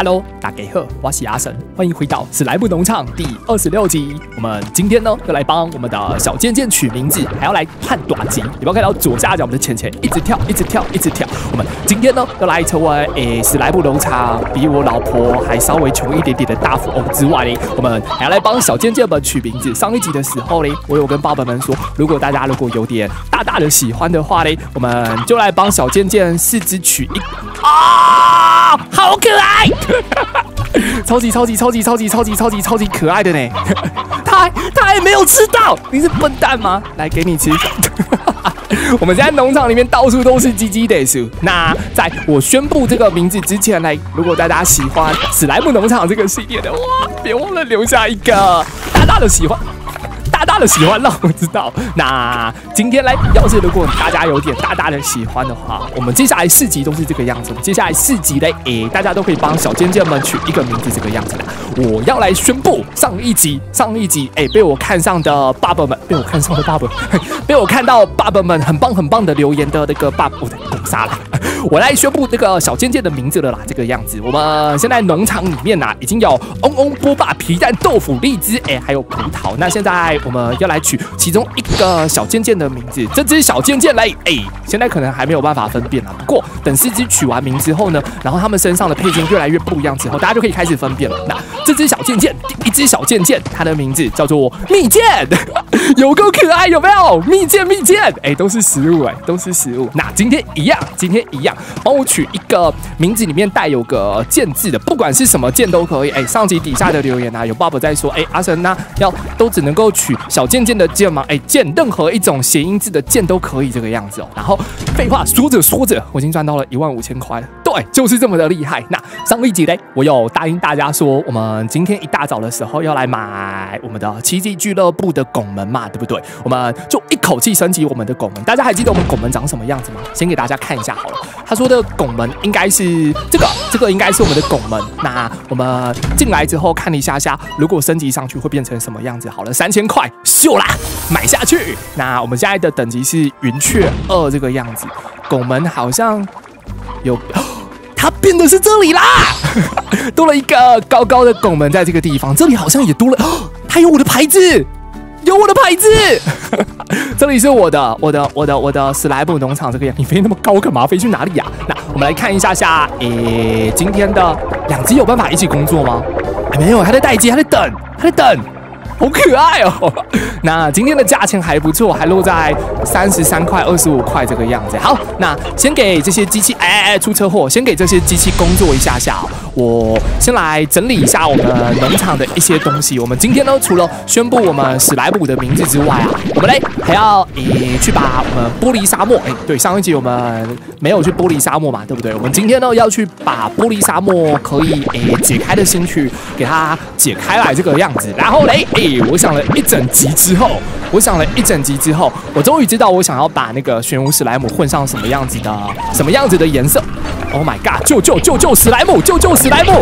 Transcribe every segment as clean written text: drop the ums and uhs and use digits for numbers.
Hello， 大家好，我是阿神，欢迎回到史莱姆农场第26集。我们今天呢，要来帮我们的小健健取名字，还要来判短集。有没有看到左下角我们的钱钱一直跳，一直跳，一直跳？我们今天呢，要来成为史莱姆农场比我老婆还稍微穷一点点的大富翁之外呢，我们还要来帮小健健们取名字。上一集的时候呢，我有跟爸爸们说，大家如果有点大的喜欢的话呢，我们就来帮小健健四肢取一啊，好可爱！超级可爱的呢！他还没有吃到，你是笨蛋吗？来，给你吃。我们现在农场里面到处都是鸡鸡得数。那在我宣布这个名字之前呢，如果大家喜欢史莱姆农场这个系列的，哇，别忘了留下一个大的喜欢。大的喜欢让我知道。那今天来，要是如果大家有点大的喜欢的话，我们接下来4集都是这个样子。接下来4集嘞，大家都可以帮小健健们取一个名字，这个样子的。我要来宣布上一集，被我看上的爸爸们，被我看到爸爸们很棒的留言的那个爸爸，我杀了。我来宣布这个小健健的名字了啦，这个样子。我们现在农场里面已经有嗡嗡波霸、皮蛋、豆腐、荔枝，还有葡萄。那现在我们要来取其中一个小健健的名字。这只小健健嘞，现在可能还没有办法分辨啦。不过等4只取完名之后呢，然后他们身上的配件越来越不一样之后，大家就可以开始分辨了。那这只小健健，第一只小健健，它的名字叫做蜜饯，有够可爱，有没有？蜜饯，都是食物，都是食物。那今天一样，帮我取一个名字里面带有个健字的，不管是什么健都可以。上集底下的留言有爸爸在说，阿神都只能够取小健健的健吗？健任何一种谐音字的健都可以这个样子哦。然后废话说着，我已经赚到了15000块了。对，就是这么的厉害。那上一集嘞，我有答应大家说，我们今天一大早的时候要来买我们的奇迹俱乐部的拱门嘛，对不对？我们就一口气升级我们的拱门。大家还记得我们拱门长什么样子吗？先给大家看一下好了。他说的拱门应该是这个应该是我们的拱门。那我们进来之后看一下，如果升级上去会变成什么样子？好了，3000块秀啦，买下去。那我们现在的等级是云雀2这个样子。拱门好像有。它变的是这里啦，多了一个高高的拱门在这个地方，这里好像也多了，它有我的牌子，这里是我的史莱姆农场这个样。你飞那么高干嘛？飞去哪里呀？那我们来看一下，今天的2只有办法一起工作吗？没有，还在待机，还在等。好可爱哦！那今天的价钱还不错，还落在33块、25块这个样子。好，那先给这些机器，出车祸，先给这些机器工作一下。我先来整理一下我们农场的一些东西。我们今天呢，除了宣布我们史莱姆的名字之外我们还要去把我们玻璃沙漠，对，上一集我们没有去玻璃沙漠嘛，对不对？我们今天呢要去把玻璃沙漠可以解开的心去给它解开来这个样子。然后我想了一整集之后，我终于知道我想要把那个玄武史莱姆混上什么样子的颜色。Oh my god！ 救史莱姆！救史莱姆！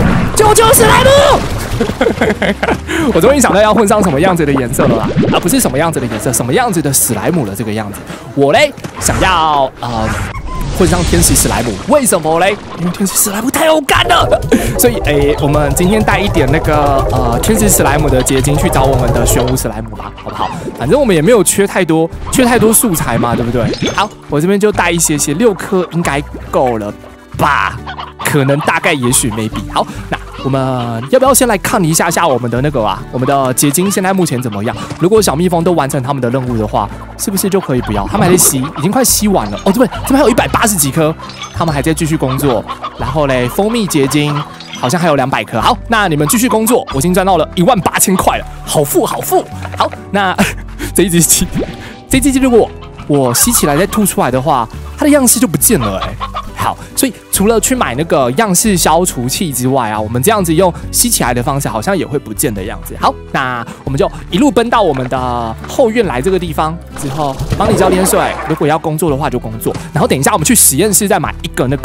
我终于想到要混上什么样子的颜色了啦，不是什么样子的颜色，什么样子的史莱姆了这个样子。我想要混上天使史莱姆，为什么嘞？因为天使史莱姆太有感了，所以我们今天带一点那个天使史莱姆的结晶去找我们的玄武史莱姆吧，好不好？反正我们也没有缺太多素材嘛，对不对？好，我这边就带一些，6颗应该够了吧？可能大概也许 maybe。好，那我们要不要先来看一下我们的那个我们的结晶现在目前怎么样？如果小蜜蜂都完成他们的任务的话，是不是就可以不要？他们还在吸，已经快吸完了哦。对，这边还有180几颗，他们还在继续工作。然后蜂蜜结晶好像还有200颗。好，那你们继续工作，我已经赚到了18000块了，好富。好，那这一只鸡如果我吸起来再吐出来的话，它的样式就不见了好，所以除了去买那个样式消除器之外我们这样子用吸起来的方式好像也会不见的样子。好，那我们就一路奔到我们的后院来这个地方之后，帮你浇点水。如果要工作的话就工作，然后等一下我们去实验室再买一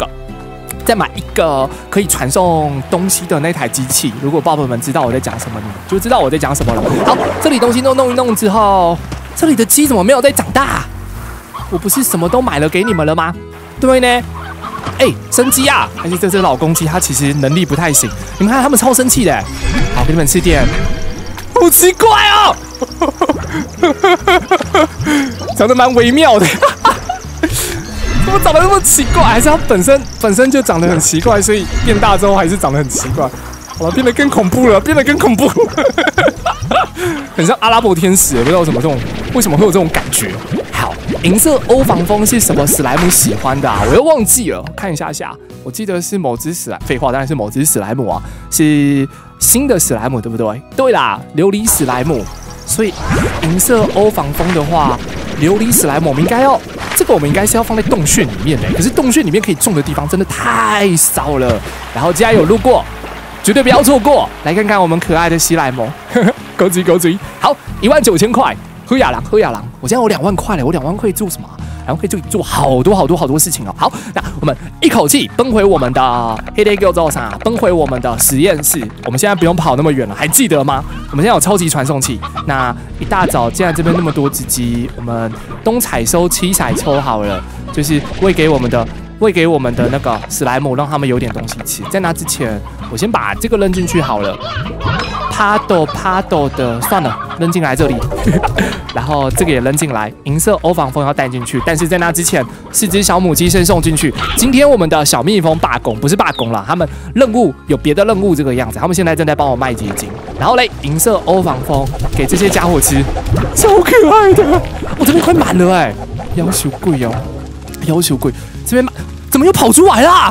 个可以传送东西的那台机器。如果爸爸们知道我在讲什么，你们就知道我在讲什么了。好，这里东西都弄一弄之后，这里的鸡怎么没有在长大？我不是什么都买了给你们了吗？对呢。 哎，生鸡啊！还是这只老公鸡，它其实能力不太行。你们看，他们超生气的。好，给你们吃点。好奇怪哦，长得蛮微妙的。怎么长得那么奇怪？还是它本身就长得很奇怪，所以变大之后还是长得很奇怪。好了，变得更恐怖了，变得更恐怖，很像阿拉伯天使，不知道为什么会有这种感觉。好，银色欧防风是什么史莱姆喜欢的啊？我又忘记了，看一下，我记得是某只史莱，废话当然是某只史莱姆啊，是新的史莱姆对不对？对啦，琉璃史莱姆。所以银色欧防风的话，琉璃史莱姆我们应该是要放在洞穴里面的，可是洞穴里面可以种的地方真的太少了。然后既然有路过，绝对不要错过，来看看我们可爱的西莱姆，狗嘴，好，19000块，喝雅郎，我现在有2万块了，我2万块做什么？然后可以做好多事情哦。好，那我们一口气奔回我们的黑黑狗走啥？奔回我们的实验室。我们现在不用跑那么远了，还记得吗？我们现在有超级传送器。那一大早，既然这边那么多只鸡，我们东采收七采抽好了，就是喂给我们的那个史莱姆，让他们有点东西吃。在那之前，我先把这个扔进去好了。帕豆的，算了，扔进来这里。然后这个也扔进来，银色欧防风要带进去，但是在那之前，4只小母鸡先送进去。今天我们的小蜜蜂罢工，不是罢工了，他们任务有别的任务这个样子，他们现在正在帮我卖结晶。然后嘞，银色欧防风给这些家伙吃，超可爱的，我这边快满了哎，要求贵哦，这边怎么又跑出来啦？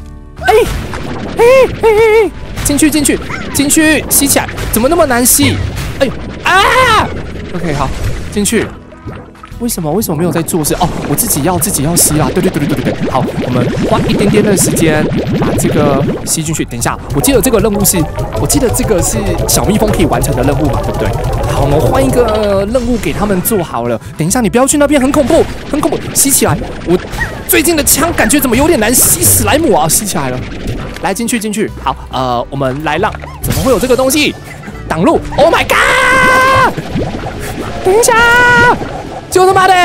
进去，吸起来，怎么那么难吸？哎呦啊 ！OK， 好，进去。为什么没有在做事？哦，我自己要吸啦。对。好，我们花一点点的时间把这个吸进去。等一下，我记得这个是小蜜蜂可以完成的任务嘛，对不对？好，我们换一个任务给他们做好了。等一下，你不要去那边，很恐怖，吸起来。我最近的枪感觉怎么有点难吸史莱姆啊？吸起来了。来进去，好，我们来让，怎么会有这个东西挡路 ？Oh my god！ 等一下，就他妈的！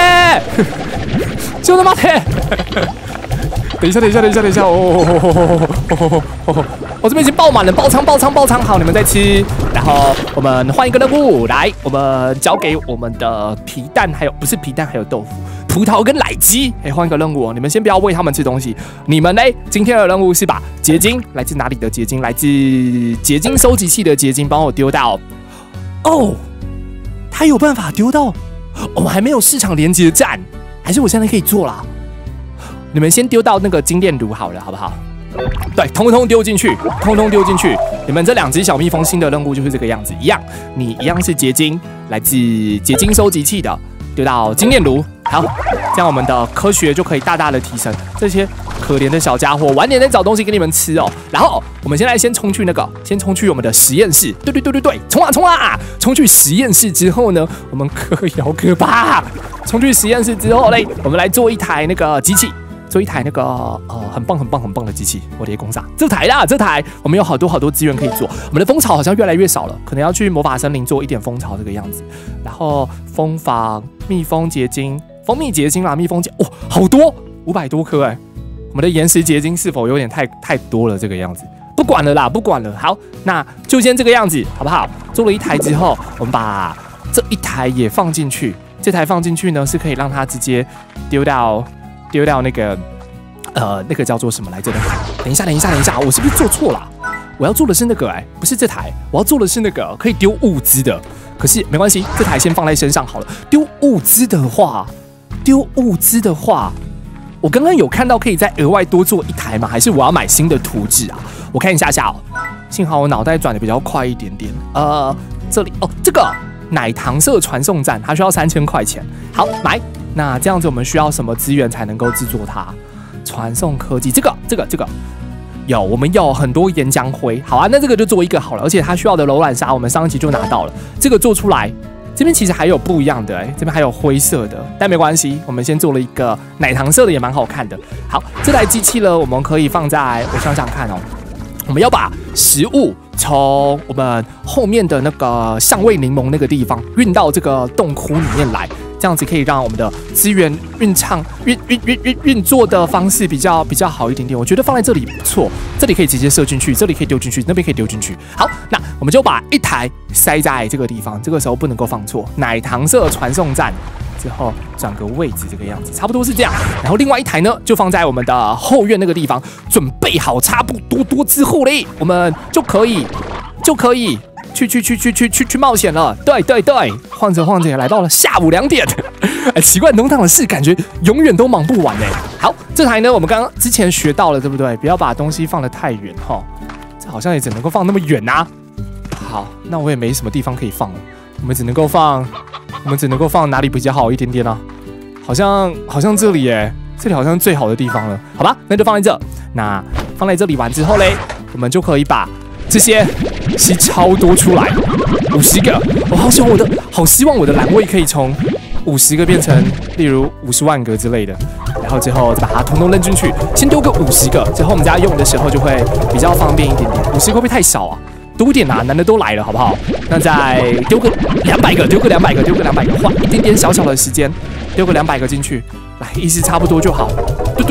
等一下！我这边已经爆满了，爆仓！好，你们再吃。然后我们换一个任务，来，我们交给我们的皮蛋，不是皮蛋，还有豆腐。葡萄跟奶鸡，换一个任务哦！你们先不要喂他们吃东西。你们呢？今天的任务是把结晶，来自哪里的结晶？来自结晶收集器的结晶，帮我丢到。哦，他有办法丢到。我们还没有市场连接站，还是我现在可以做啦？你们先丢到那个精炼炉好了，好不好？对，通通丢进去。你们这2只小蜜蜂新的任务就是这个样子，你一样是结晶，来自结晶收集器的。丢到精炼炉，好，这样我们的科学就可以大大的提升。这些可怜的小家伙，晚点再找东西给你们吃哦。然后我们现在先冲去我们的实验室。对，冲啊！冲去实验室之后呢，我们可可怕。冲去实验室之后嘞，我们来做一台那个机器。做一台那个很棒的机器，我的公司这台我们有好多资源可以做。我们的蜂巢好像越来越少了，可能要去魔法森林做一点蜂巢这个样子。然后蜂房、蜜蜂结晶、蜂蜜结晶啦，蜜蜂结哇，好多500多颗哎！我们的岩石结晶是否有点太多了这个样子？不管了，好，那就先这个样子好不好？做了一台之后，我们把这一台也放进去。这台放进去呢，是可以让它直接丢到那个那个叫做什么来着的？等一下，我是不是做错了？我要做的是那个不是这台，我要做的是那个可以丢物资的。可是没关系，这台先放在身上好了。丢物资的话，我刚刚有看到可以再额外多做一台吗？还是我要买新的图纸啊？我看一下哦。幸好我脑袋转的比较快一点点。这里哦，这个奶糖色传送站，它需要3000块钱。好，买。那这样子我们需要什么资源才能够制作它？传送科技，这个我们要很多岩浆灰。好啊，那这个就做一个好了。而且它需要的柔软砂，我们上一集就拿到了。这个做出来，这边其实还有不一样的这边还有灰色的，但没关系，我们先做了一个奶糖色的，也蛮好看的。好，这台机器呢，我们可以放在，我想想看哦，我们要把食物从我们后面的那个香味柠檬那个地方运到这个洞窟里面来。 这样子可以让我们的资源运作的方式比较好一点点。我觉得放在这里不错，这里可以直接射进去，这里可以丢进去，那边可以丢进去。好，那我们就把一台塞在这个地方，这个时候不能够放错。奶糖色传送站之后转个位置，这个样子差不多是这样。然后另外一台呢，就放在我们的后院那个地方，准备好差不多之后嘞，我们就可以去冒险了。对，晃着也来到了下午2点。奇怪，农场的事感觉永远都忙不完哎。好，这台呢，我们刚刚之前学到了，对不对？不要把东西放得太远哈，这好像也只能够放那么远啊。好，那我也没什么地方可以放了，我们只能够放哪里比较好一点点呢？好像这里耶，这里好像是最好的地方了。好吧，那就放在这。那放在这里完之后嘞，我们就可以把这些吸超多出来，50个。我好希望我的栏位可以从50个变成，例如50万个之类的。然后之后再把它统统扔进去，先丢个50个，之后我们家用的时候就会比较方便一点点。50个会不会太少啊？多一点啊，难的都来了，好不好？那再丢个200个，丢个200个，花一点点小小的时间，丢个200个进去，来，意思差不多就好。嘟，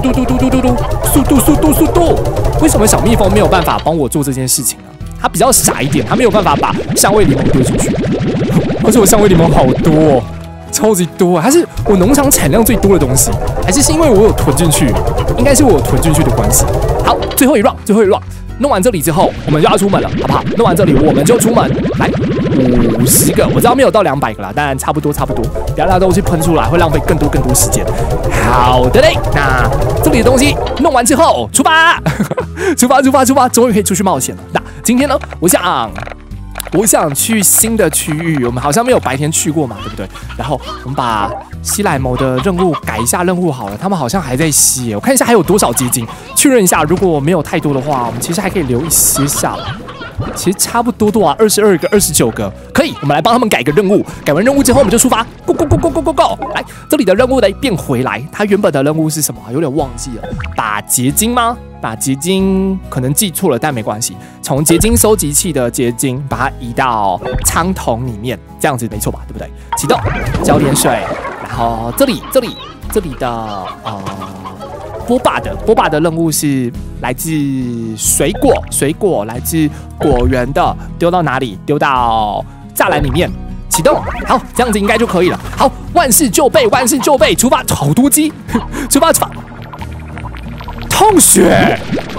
速度！为什么小蜜蜂没有办法帮我做这件事情呢？它比较傻一点，它没有办法把香味柠檬丢进去。而且我香味柠檬好多哦，超级多啊！它是我农场产量最多的东西，还是因为我有囤进去？应该是我有囤进去的关系。好，最后一 round。弄完这里之后，我们就要出门了，好不好？弄完这里，我们就出门。来，50个，我知道没有到200个啦，但差不多。不要让东西喷出来，会浪费更多时间。好的嘞，那这里的东西弄完之后，出发，终于可以出去冒险了。那今天呢，我想去新的区域，我们好像没有白天去过嘛，对不对？然后我们把西莱摩的任务改一下任务好了，他们好像还在吸耶，我看一下还有多少结晶，确认一下，如果没有太多的话，我们其实还可以留一些下来。其实差不多22个、29个，可以，我们来帮他们改个任务。改完任务之后，我们就出发 ，Go！ 来，这里的任务呢变回来，它原本的任务是什么？有点忘记了，把结晶吗？把结晶可能记错了，但没关系。从结晶收集器的结晶，把它移到仓桶里面，这样子没错吧？对不对？启动，浇点水，然后这里的波霸的任务是来自水果来自果园的，丢到哪里？丢到栅栏里面。启动，好，这样子应该就可以了。好，万事就备，出发！好多鸡，出发！痛血！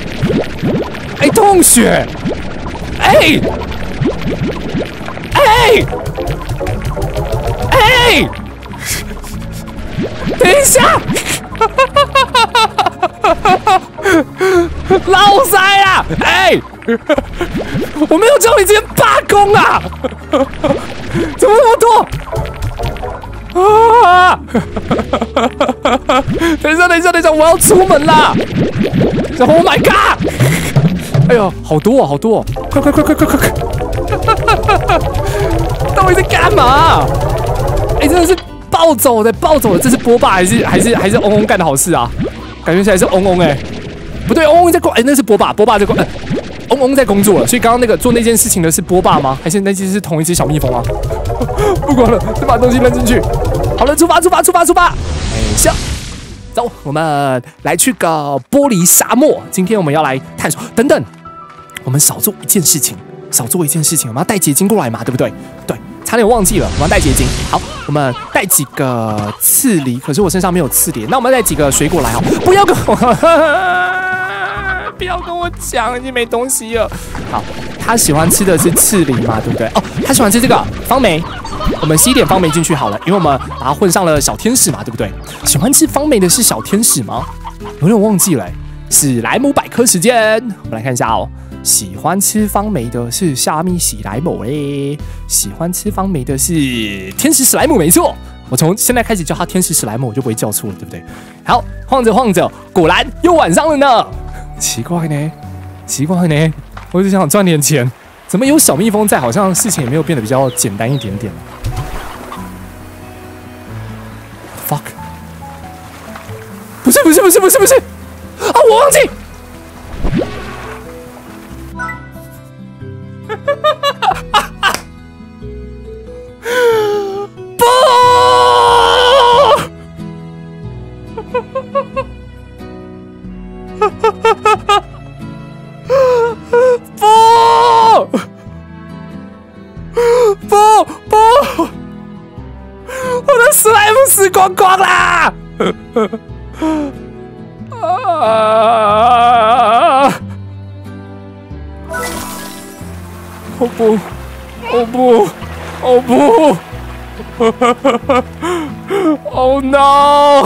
痛血！等一下！老塞啊！我没有叫你直接罢工啊！怎么那么多？啊！等一下，我要出门啦 ！Oh my god！ 哎呦，好多哦！快！到底在干嘛？真的是暴走的！这是波霸还是嗡嗡干的好事啊？感觉起来是嗡嗡不对，嗡嗡在工那是波霸在工嗡嗡在工作了，所以刚刚那个做那件事情的是波霸吗？还是那只是同一只小蜜蜂啊？不管了，就把东西扔进去。好了，出发！行，走，我们来去个玻璃沙漠。今天我们要来探索。等等，我们少做一件事情，我们要带结晶过来嘛，对不对？对，差点忘记了，我们要带结晶。好，我们带几个刺梨，可是我身上没有刺梨，那我们带几个水果来好，不要跟我讲，已经没东西了。好，他喜欢吃的是刺梨嘛，对不对？哦，他喜欢吃这个方梅，我们吸一点方梅进去好了，因为我们把它混上了小天使嘛，对不对？喜欢吃方梅的是小天使吗？有点忘记了。史莱姆百科时间，我们来看一下哦。喜欢吃方梅的是虾米史莱姆嘞，喜欢吃方梅的是天使史莱姆，没错。我从现在开始叫他天使史莱姆，我就不会叫错了，对不对？好，晃着，果然又晚上了呢。奇怪呢，我一直想赚点钱，怎么有小蜜蜂在，好像事情也没有变得比较简单一点点。fuck， 不是啊，我忘记。不。 光光啦！哦不，哦不，哦不 ！Oh no！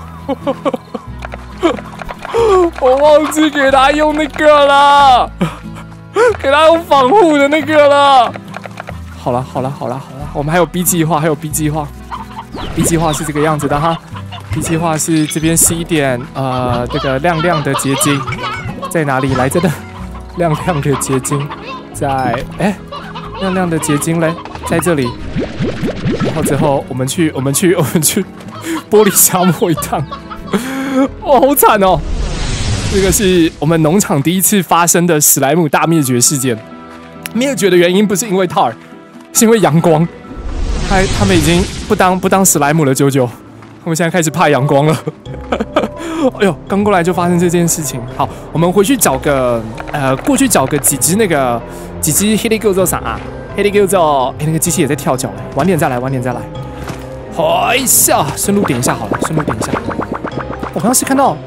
我忘记给他用那个了，给他用防护的那个了。好了，我们还有 B 计划，还有 B 计划。B 计划是这个样子的哈。B 计划是这边是一点这个亮亮的结晶，在哪里来着的？亮亮的结晶在亮亮的结晶嘞，在这里。然后之后我们去玻璃沙漠一趟。哇，好惨哦！这个是我们农场第一次发生的史莱姆大灭绝事件。灭绝的原因不是因为tar，是因为阳光。他们已经不当史莱姆了，啾啾。他们现在开始怕阳光了。哎呦，刚过来就发生这件事情。好，我们回去找个过去找个几只 Heligozo 伞啊 ，Heligozo， 那个机器也在跳脚嘞。晚点再来。哎呀，顺路点一下好了，我刚刚是看到，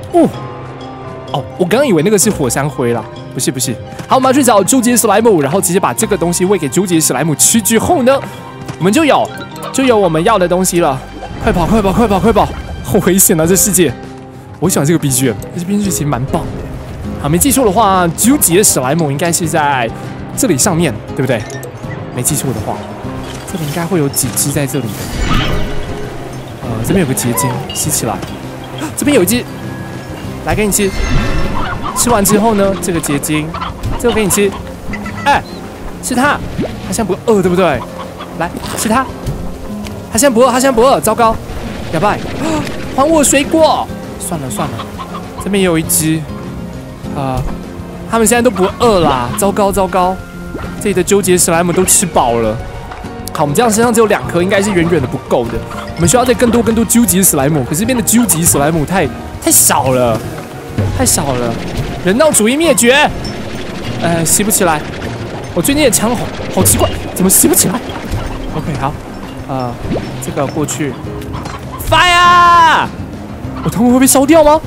我刚刚以为那个是火山灰啦，不是。好，我们要去找终极史莱姆，然后直接把这个东西喂给终极史莱姆吃之后呢，我们就有我们要的东西了。快跑！好危险啊，这世界！我喜欢这个 BGM， 这 BGM 其实蛮棒的。好，没记错的话，终极的史莱姆应该是在这里上面，对不对？没记错的话，这里应该会有几只在这里的。这边有个结晶，吸起来。这边有一只，来给你吃。吃完之后呢，这个结晶，这个给你吃。吃它，它现在不饿，对不对？来吃它，它现在不饿，糟糕，哑巴，还我水果。算了，这边也有一只，他们现在都不饿啦，糟糕，这里的纠结史莱姆都吃饱了。好，我们这样身上只有2颗，应该是远远的不够的。我们需要再更多纠结史莱姆，可是这边的纠结史莱姆太少了，人道主义灭绝，吸不起来。我最近的枪好奇怪，怎么吸不起来 ？OK， 好，这个过去 ，fire！ 他们会被烧掉吗？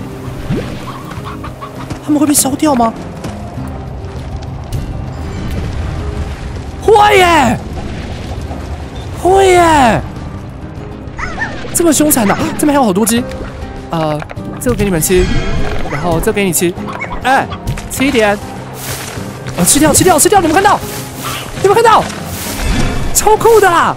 会耶！这么凶残的，这边还有好多只。这个给你们吃，然后这个给你吃，吃一点。吃掉！你们看到？超酷的啦！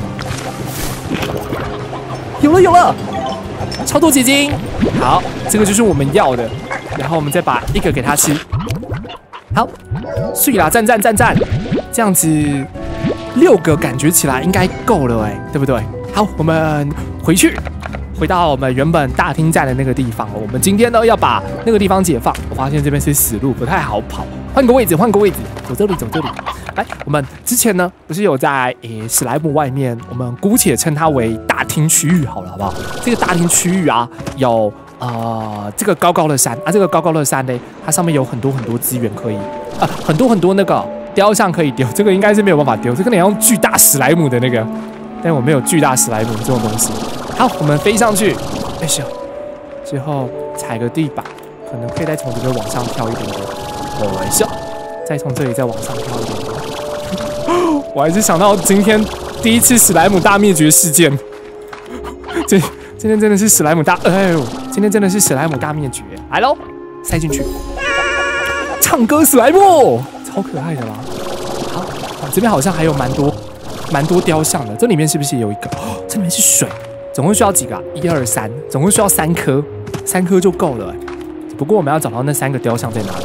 有了！超多结晶。好，这个就是我们要的。然后我们再把一个给他吃。好，睡啦，赞！这样子6个感觉起来应该够了对不对？好，我们回到我们原本大厅站的那个地方。我们今天呢要把那个地方解放。我发现这边是死路，不太好跑。换个位置，走这里。来，我们之前呢不是有在史莱姆外面，我们姑且称它为大厅区域好了，好不好？这个大厅区域啊，有这个高高的山啊，这个高高的山呢，它上面有很多资源可以很多那个雕像可以丢。这个应该是没有办法丢，这个你要用巨大史莱姆的那个，但我没有巨大史莱姆这种东西。好，我们飞上去，之后踩个地板，可能可以再从这边往上跳一点点。再从这里再往上跳一点点。我还是想到今天第一次史莱姆大灭绝事件。今天真的是史莱姆今天真的是史莱姆大灭绝。来喽，塞进去。唱歌史莱姆，超可爱的啦。好，这边好像还有蛮多雕像的。这里面是不是有一个？这里面是水。总共需要几个？1、2、3，总共需要3颗，3颗就够了。不过我们要找到那3个雕像在哪里？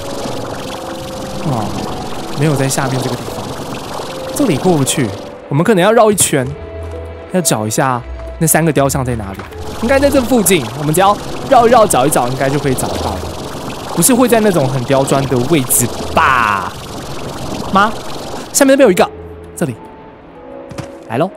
没有在下面这个地方，这里过不去，我们可能要绕一圈，要找一下那3个雕像在哪里。应该在这附近，我们只要绕一绕找一找，应该就可以找到了。不是会在那种很刁钻的位置吧？吗？下面那边有一个，这里，来喽。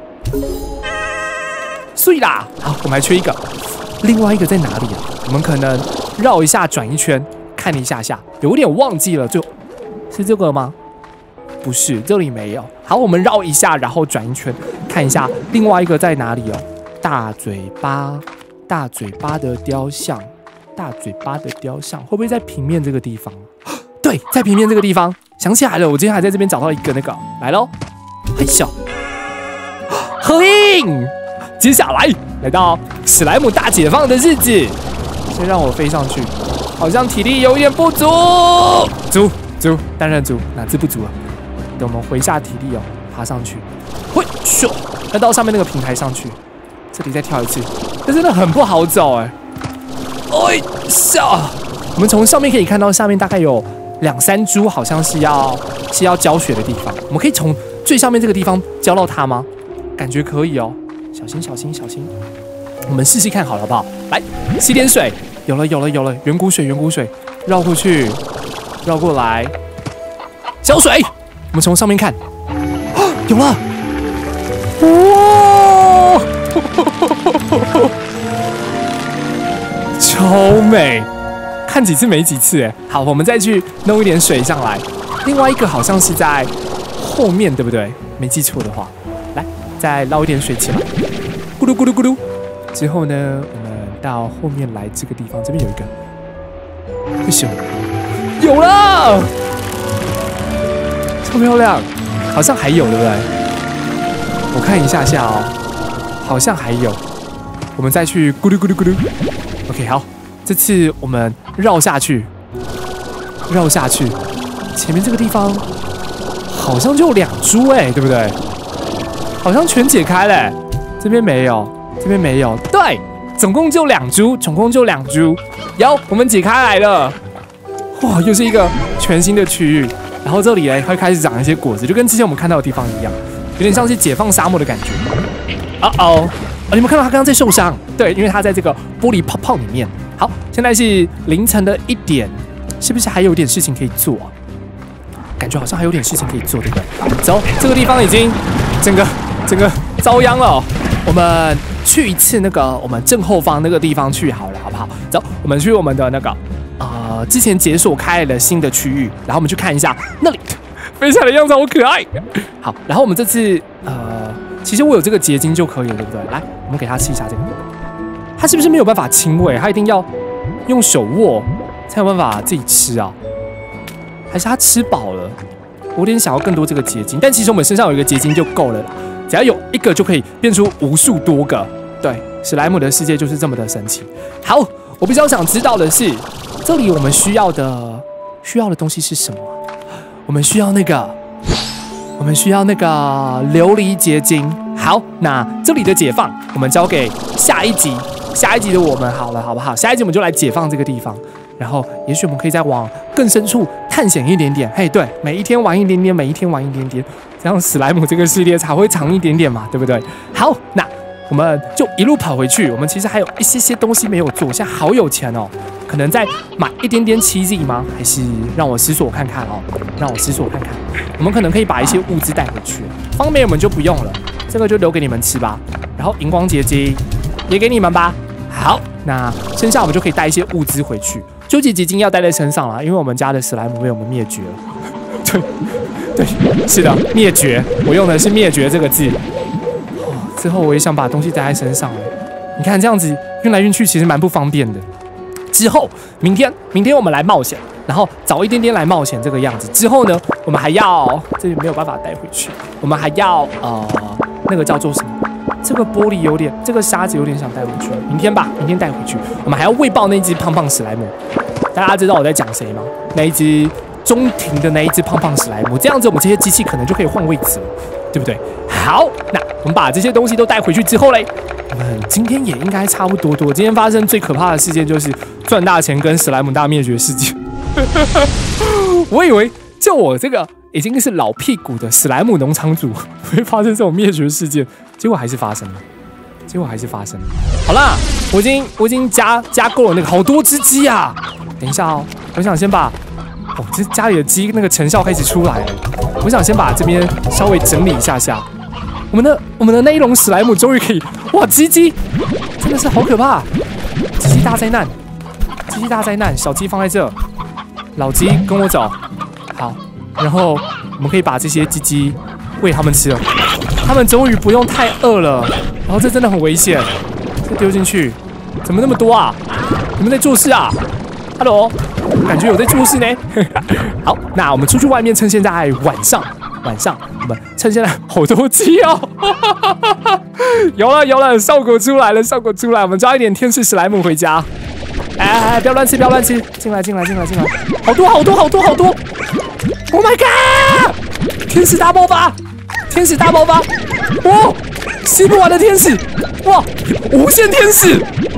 碎啦！好，我们还缺一个，另外一个在哪里啊？我们可能绕一下，转一圈，看一下，有点忘记了，是这个吗？不是，这里没有。好，我们绕一下，然后转一圈，看一下另外一个在哪里哦。 大嘴巴的雕像，会不会在平面这个地方？对，在平面这个地方，想起来了，我今天还在这边找到一个那个，来咯，嘿咻，合影。接下来到史莱姆大解放的日子，先让我飞上去，好像体力有点不足。足，当然足，哪只不足啊？等我们回下体力哦，爬上去，嘿咻，要到上面那个平台上去，这里再跳一次，这真的很不好走哎。哎呀，我们从上面可以看到下面大概有2、3株，好像是要浇雪的地方。我们可以从最上面这个地方浇到它吗？感觉可以哦。小心！我们试试看好了，好不好？来，吸点水，有了，远古水，绕过去，绕过来，浇水。我们从上面看，有了，哇，超美！看几次没几次哎。好，我们再去弄一点水上来。另外一个好像是在后面，对不对？没记错的话，来，再捞一点水起来。咕噜咕噜，之后呢，我们到后面来这个地方，这边有一个，不行，有了，超漂亮，好像还有，对不对？我看一下哦，好像还有，我们再去咕噜咕噜。OK， 好，这次我们绕下去，前面这个地方好像就2株哎，对不对？好像全解开了。这边没有，对，总共就2株，有，我们解开来了，哇，又是一个全新的区域，然后这里呢会开始长一些果子，就跟之前我们看到的地方一样，有点像是解放沙漠的感觉。你们看到他刚刚在受伤，对，因为他在这个玻璃泡里面。好，现在是凌晨的1点，是不是还有点事情可以做啊？感觉好像还有点事情可以做，对不对？走，这个地方已经整个遭殃了。我们去一次那个我们正后方那个地方去好了，好不好？走，我们去我们的那个之前解锁开了新的区域，然后我们去看一下那里飞起来的样子好可爱。好，然后我们这次其实我有这个结晶就可以了，对不对？来，我们给它吃一下这个，它是不是没有办法亲喂？它一定要用手握才有办法自己吃啊？还是它吃饱了？我有点想要更多这个结晶，但其实我们身上有一个结晶就够了啦。只要有一个就可以变出无数多个，对，史莱姆的世界就是这么的神奇。好，我比较想知道的是，这里我们需要的东西是什么？我们需要那个琉璃结晶。好，那这里的解放我们交给下一集的我们好了，好不好？下一集我们就来解放这个地方，然后也许我们可以再往更深处探险一点点。嘿，对，每一天玩一点点。这样史莱姆这个系列才会长一点点嘛，对不对？好，那我们就一路跑回去。我们其实还有一些东西没有做，现在好有钱哦，可能再买一点点奇迹吗？还是让我思索看看哦，我们可能可以把一些物资带回去，方便我们就不用了，这个就留给你们吃吧。然后荧光结晶也给你们吧。好，那剩下我们就可以带一些物资回去。究极结晶要带在身上啦，因为我们家的史莱姆被我们灭绝了。对，是的，灭绝。我用的是灭绝这个字。之后我也想把东西带在身上。你看这样子运来运去，其实蛮不方便的。之后明天我们来冒险，然后早一点点来冒险这个样子。之后呢，我们还要这里没有办法带回去，我们还要那个叫做什么？这个玻璃有点，这个沙子有点想带回去，明天带回去。我们还要喂爆那只胖胖史莱姆。大家知道我在讲谁吗？那一只中庭的那一只胖胖史莱姆，这样子我们这些机器可能就可以换位置了，对不对？好，那我们把这些东西都带回去之后嘞，我们今天也应该差不多。今天发生最可怕的事件就是赚大钱跟史莱姆大灭绝事件。我以为就我这个已经是老屁股的史莱姆农场主会发生这种灭绝事件，结果还是发生了。好啦，我已经加购了那个好多只鸡啊！等一下哦，我想先把这家里的鸡那个成效开始出来了。我想先把这边稍微整理一下。我们的那一笼史莱姆终于可以，哇，鸡真的是好可怕！鸡大灾难，小鸡放在这，老鸡跟我走。好，然后我们可以把这些鸡喂它们吃了，它们终于不用太饿了。 然后这真的很危险，这丢进去，怎么那么多啊？你们在做事啊 ？Hello， 感觉有在做事呢。好，那我们出去外面，趁现在晚上，我们趁现在好多鸡哦。有了，效果出来了，我们抓一点天使史莱姆回家。哎，不要乱吃，进来！好多 ！Oh my god！ 天使大爆发！哇，吸不完的天使！哇，无限天使！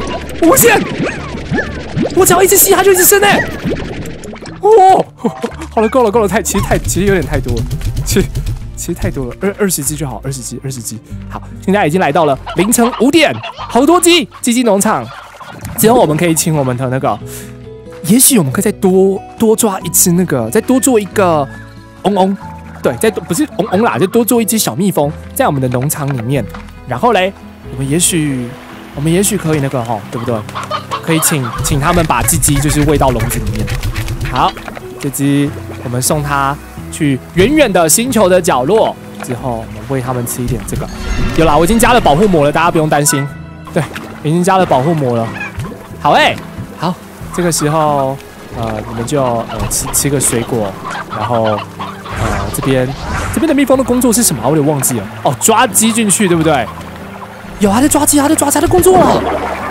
我只要一直吸，它就一直生哎！哦，好了，够了，其实有点太多了，其实太多了，20只就好，20只。好，现在已经来到了凌晨5点，好多鸡农场。之后我们可以请我们的那个，也许我们可以再多抓一只那个，再多做一个嗡，对，不是嗡啦，就多做一只小蜜蜂在我们的农场里面。然后嘞，我们也许可以那个对不对？可以请他们把鸡就是喂到笼子里面。好，这只我们送它去远远的星球的角落，之后我们喂它们吃一点这个。有啦，我已经加了保护膜了，大家不用担心。对，已经加了保护膜了。好好，这个时候你们就吃个水果，然后这边的蜜蜂的工作是什么？我有点忘记了。哦，抓鸡进去，对不对？有，他在抓鸡，他在工作了。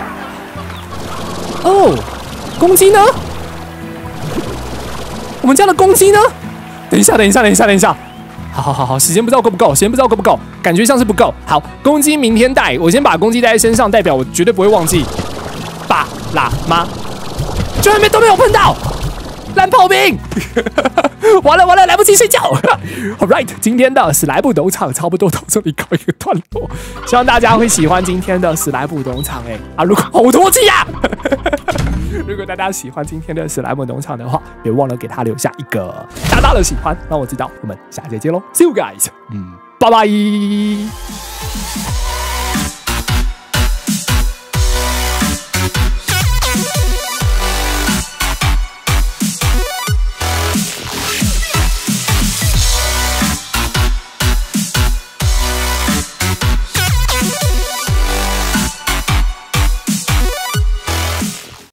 哦，公鸡呢？我们家的公鸡呢？等一下。好，时间不知道够不够，感觉像是不够。好，公鸡明天带，我先把公鸡带在身上，代表我绝对不会忘记。爸啦妈，居然都没有碰到，烂炮兵！完了，来不及睡觉。All right， 今天的史莱姆农场差不多到这里告一个段落，希望大家会喜欢今天的史莱姆农场。如果好多鸡呀！如果大家喜欢今天的史莱姆农场的话，别忘了给他留下一个大大的喜欢，让我知道。我们下期再见喽 ，See you guys，拜拜。